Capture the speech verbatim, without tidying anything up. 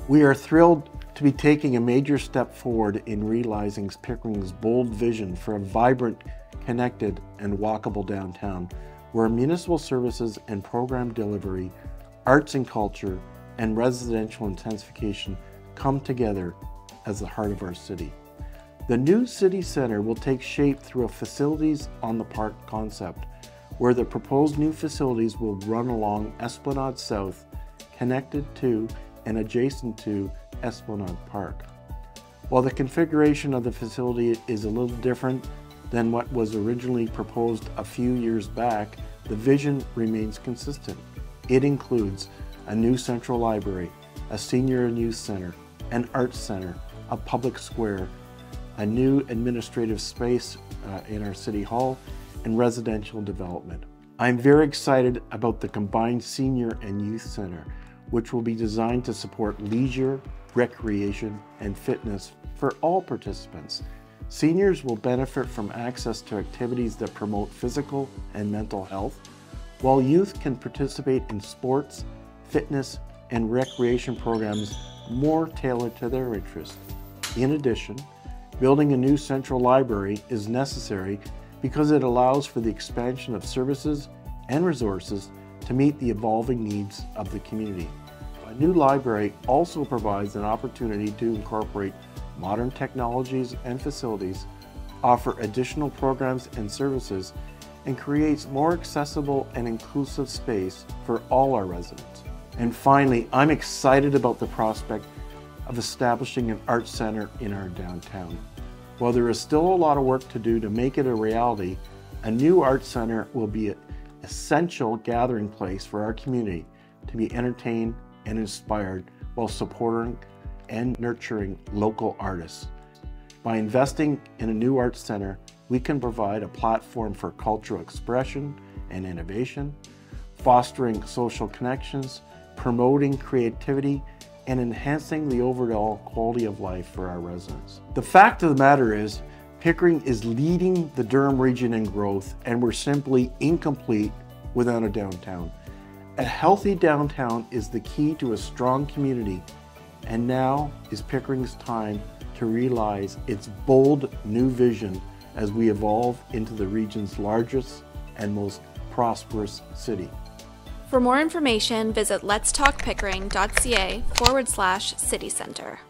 We are thrilled to be taking a major step forward in realizing Pickering's bold vision for a vibrant, connected, and walkable downtown, where municipal services and program delivery, arts and culture, and residential intensification come together as the heart of our city. The new city center will take shape through a facilities on the park concept, where the proposed new facilities will run along Esplanade South, connected to and adjacent to Esplanade Park. While the configuration of the facility is a little different than what was originally proposed a few years back, the vision remains consistent. It includes a new central library, a senior and youth center, an arts center, a public square, a new administrative space uh, in our city hall, and residential development. I'm very excited about the combined senior and youth center, which will be designed to support leisure, recreation, and fitness for all participants. Seniors will benefit from access to activities that promote physical and mental health, while youth can participate in sports, fitness, and recreation programs more tailored to their interests. In addition, building a new central library is necessary because it allows for the expansion of services and resources to meet the evolving needs of the community. A new library also provides an opportunity to incorporate modern technologies and facilities, offer additional programs and services, and creates more accessible and inclusive space for all our residents. And finally, I'm excited about the prospect of establishing an arts center in our downtown. While there is still a lot of work to do to make it a reality, a new arts center will be an essential gathering place for our community to be entertained and inspired while supporting and nurturing local artists. By investing in a new arts center, we can provide a platform for cultural expression and innovation, fostering social connections, promoting creativity, and enhancing the overall quality of life for our residents. The fact of the matter is, Pickering is leading the Durham region in growth, and we're simply incomplete without a downtown. A healthy downtown is the key to a strong community, and now is Pickering's time to realize its bold new vision as we evolve into the region's largest and most prosperous city. For more information, visit letstalkpickering.ca forward slash city center.